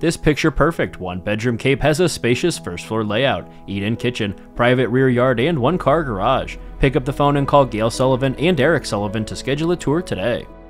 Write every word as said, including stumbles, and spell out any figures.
This picture-perfect one-bedroom cape has a spacious first-floor layout, eat-in kitchen, private rear yard, and one-car garage. Pick up the phone and call Gail Sullivan and Eric Sullivan to schedule a tour today.